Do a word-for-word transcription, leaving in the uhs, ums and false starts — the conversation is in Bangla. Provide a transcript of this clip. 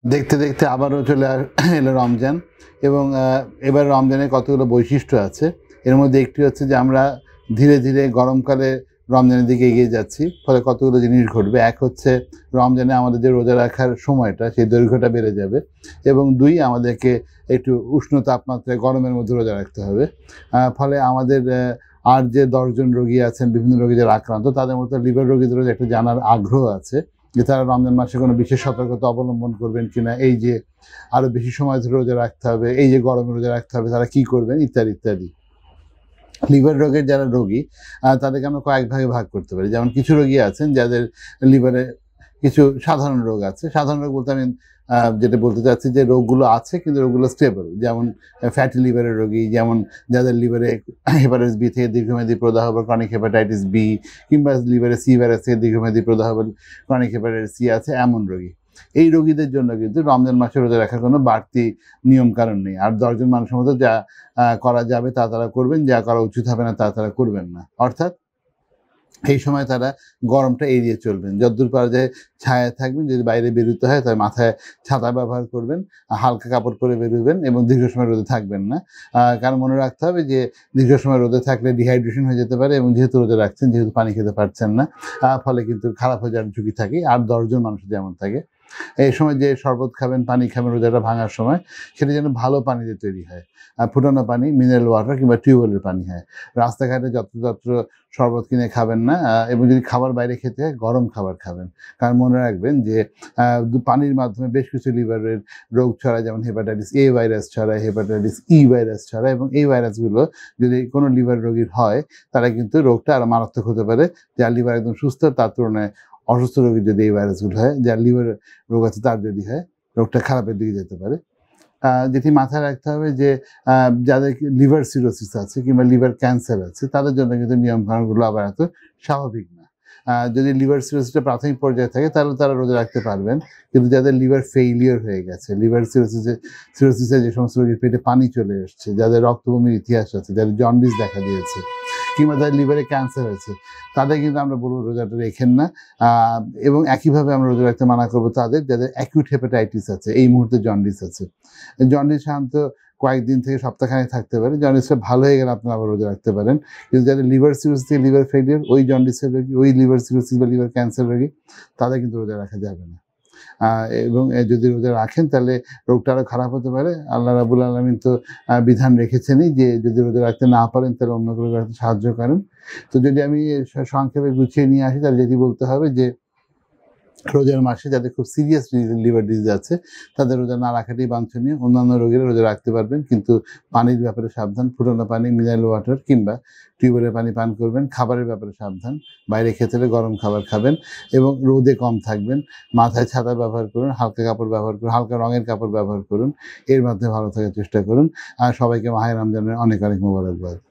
দেখতে দেখতে আবারও চলে এলো রমজান এবং এবার রমজানের কতগুলো বৈশিষ্ট্য আছে। এর মধ্যে একটি হচ্ছে যে আমরা ধীরে ধীরে গরমকালে রমজানের দিকে এগিয়ে যাচ্ছি, ফলে কতগুলো জিনিস ঘটবে। এক হচ্ছে রমজানে আমাদের যে রোজা রাখার সময়টা সেই দৈর্ঘ্যটা বেড়ে যাবে, এবং দুই আমাদেরকে একটু উষ্ণ তাপমাত্রায় গরমের মধ্যে রোজা রাখতে হবে। ফলে আমাদের আর যে দশজন রোগী আছেন বিভিন্ন রোগী যারা আক্রান্ত, তাদের মধ্যে লিভার রোগীদেরও একটা জানার আগ্রহ আছে যে তারা রমজান মাসে কোনো বিশেষ সতর্কতা অবলম্বন করবেন কিনা, এই যে আরও বেশি সময় ধরে রোজা রাখতে হবে, এই যে গরমে রোজা রাখতে হবে, তারা কী করবেন ইত্যাদি ইত্যাদি। লিভার রোগের যারা রোগী তাদেরকে আমরা কয়েক ভাগে ভাগ করতে পারি। যেমন কিছু রোগী আছেন যাদের লিভারে কিছু সাধারণ রোগ আছে। সাধারণ রোগ বলতে আমি যেটা বলতে চাচ্ছি যে রোগগুলো আছে কিন্তু রোগগুলো স্টেবল, যেমন ফ্যাটি লিভারের রোগী, যেমন যাদের লিভারে হেপাটাইটিস বি থেকে দীর্ঘমেয়াদী প্রদাহ বা ক্রনিক হেপাটাইটিস বি, কিংবা লিভারে সি ভাইরাস থেকে দীর্ঘমেয়াদী প্রদাহ বা ক্রনিক হেপাটাইটিস সি আছে, এমন রোগী। এই রোগীদের জন্য কিন্তু রমজান মাসে রোজা রাখার কোনো বাড়তি নিয়ম কারণ নেই। আর দশজন মানুষের মতো যা করা যাবে তা তারা করবেন, যা করা উচিত হবে না তা তারা করবেন না। অর্থাৎ এই সময় তারা গরমটা এড়িয়ে চলবেন, যতদূর পারা যায় ছায়ায় থাকবেন। যদি বাইরে বেরোতে হয় তার মাথায় ছাতা ব্যবহার করবেন, হালকা কাপড় পরে বেরোবেন এবং দীর্ঘ সময় রোদে থাকবেন না। কারণ মনে রাখতে হবে যে দীর্ঘ সময় রোদে থাকলে ডিহাইড্রেশন হয়ে যেতে পারে, এবং যেহেতু রোদে রাখছেন, যেহেতু পানি খেতে পারছেন না, ফলে কিন্তু খারাপ হয়ে যাওয়ার ঝুঁকি থাকে। আর দশজন মানুষ যেমন থাকে, এই সময় যে শরবত খাবেন, পানি খাবেন রোজাটা ভাঙার সময়, সেটা যেন ভালো পানিতে তৈরি হয়, ফুটানো পানি, মিনারেল ওয়াটার কিংবা টিউবওয়েলের পানি হয়। রাস্তাঘাটে যত্রতত্র শরবত কিনে খাবেন না, এবং যদি খাবার বাইরে খেতে হয় গরম খাবার খাবেন। কারণ মনে রাখবেন যে পানির মাধ্যমে বেশ কিছু লিভারের রোগ ছড়ায়, যেমন হেপাটাইটিস এ ভাইরাস ছড়ায়, হেপাটাইটিস ই ভাইরাস ছড়ায়, এবং এই ভাইরাসগুলো যদি কোনো লিভার রোগীর হয় তারা কিন্তু রোগটা আরও মারাত্মক হতে পারে। যার লিভার একদম সুস্থ তার তুলনায় অসুস্থ রোগীর যদি এই ভাইরাসগুলো হয়, যার লিভার রোগ আছে তার যদি হয়, রোগটা খারাপের দিকে যেতে পারে। যেটি মাথায় রাখতে হবে যে যাদের লিভার সিরোসিস আছে কিংবা লিভার ক্যান্সার আছে, তাদের জন্য কিন্তু নিয়মকানুনগুলো আবার এত স্বাভাবিক না। যদি লিভার সিরোসিসটা প্রাথমিক পর্যায়ে থাকে তাহলে তারা রোজা রাখতে পারবেন, কিন্তু যাদের লিভার ফেইলিওর হয়ে গেছে, লিভার সিরোসিসে সিরোসিসে যে সমস্ত রোগীর পেটে পানি চলে এসছে, যাদের রক্তবমির ইতিহাস আছে, যাদের জন্ডিস দেখা দিয়েছে, কিংবা যাদের লিভারে ক্যান্সার হয়েছে, তাদের কিন্তু আমরা বলবো রোজাটা রেখেন না। এবং একইভাবে আমরা রোজা রাখতে মানা করবো তাদের যাদের অ্যাকিউট হেপাটাইটিস আছে, এই মুহূর্তে জন্ডিস আছে। জন্ডিস সাধারণত কয়েকদিন থেকে সপ্তাহখানেক থাকতে পারে, জন্ডিসটা ভালো হয়ে গেলে আপনারা আবার রোজা রাখতে পারেন। কিন্তু যাদের লিভার সিরোসিস থেকে লিভার ফেলিয়ার, ওই জন্ডিসের রোগী, ওই লিভার সিরোসিস বা লিভার ক্যান্সার রোগী, তাদের কিন্তু রোজা রাখা যাবে না। এবং যদি রোজা রাখেন তাহলে রোগটা আরও খারাপ হতে পারে। আল্লাহ রাব্বুল আলামিন তো বিধান রেখেছেনই যে যদি রোজা রাখতে না পারেন তাহলে অন্য কোনো রাখতে সাহায্য করেন। তো যদি আমি সংক্ষেপে গুছিয়ে নিয়ে আসি, তাহলে যেটি বলতে হবে যে রোজার মাসে যাদের খুব সিরিয়াস লিভার ডিজিজ আছে তাদের রোজা না রাখাটাই বাঞ্ছনীয়। অন্যান্য রোগীরা রোজা রাখতে পারবেন, কিন্তু পানির ব্যাপারে সাবধান। ফুটানো পানি, মিনারেল ওয়াটার কিংবা টিউবওয়েলের পানি পান করবেন। খাবারের ব্যাপারে সাবধান, বাইরে খেতে হলে গরম খাবার খাবেন, এবং রোদে কম থাকবেন। মাথায় ছাতা ব্যবহার করুন, হালকা কাপড় ব্যবহার করুন, হালকা রঙের কাপড় ব্যবহার করুন, এর মাধ্যমে ভালো থাকার চেষ্টা করুন। আর সবাইকে মাহে রমজানের অনেক অনেক মোবারকবাদ।